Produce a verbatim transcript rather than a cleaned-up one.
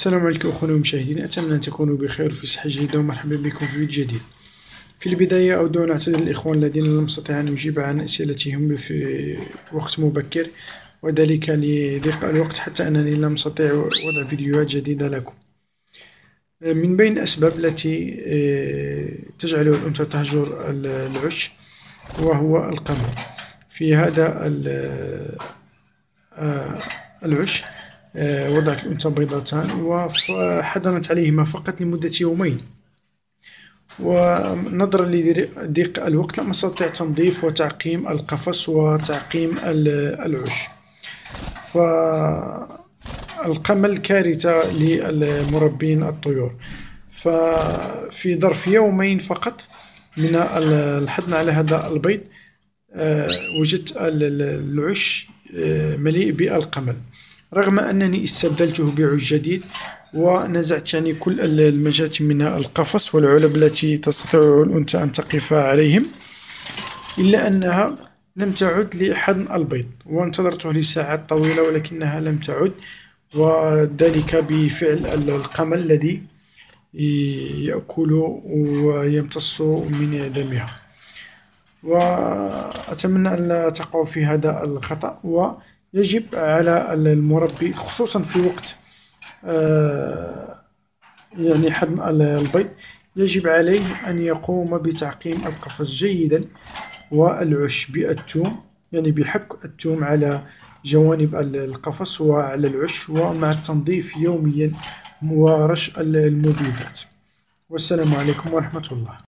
السلام عليكم أخواني المشاهدين، أتمنى أن تكونوا بخير وفي صحة جيدة، ومرحبا بكم في فيديو جديد. في البداية أود أن أعتذر للإخوان الذين لم أستطع أن أجيب عن أسئلتهم في وقت مبكر، وذلك لضيق الوقت، حتى أنني لم أستطع وضع فيديوهات جديدة لكم. من بين الأسباب التي تجعل الأنثى تهجر العش وهو القمل. في هذا العش وضعت الأنثى بيضتان وحضنت عليهما فقط لمدة يومين، ونظرا لضيق الوقت لم أستطع تنظيف وتعقيم القفص وتعقيم العش. فالقمل كارثة للمربين الطيور، ففي ظرف يومين فقط من الحضن على هذا البيض وجدت العش مليء بالقمل، رغم أنني استبدلته بعش جديد ونزعت يعني كل المجات من القفص والعلب التي تستطيع الأنثى أن تقف عليهم، إلا أنها لم تعد لحضن البيض، وانتظرته لساعات طويلة ولكنها لم تعد، وذلك بفعل القمل الذي يأكل ويمتص من دمها. وأتمنى أن لا تقعوا في هذا الخطأ، ويجب على المربي خصوصا في وقت يعني حضن البيض يجب عليه أن يقوم بتعقيم القفص جيدا والعش بالثوم، يعني بحك الثوم على جوانب القفص وعلى العش، ومع التنظيف يوميا ورش المبيدات. والسلام عليكم ورحمة الله.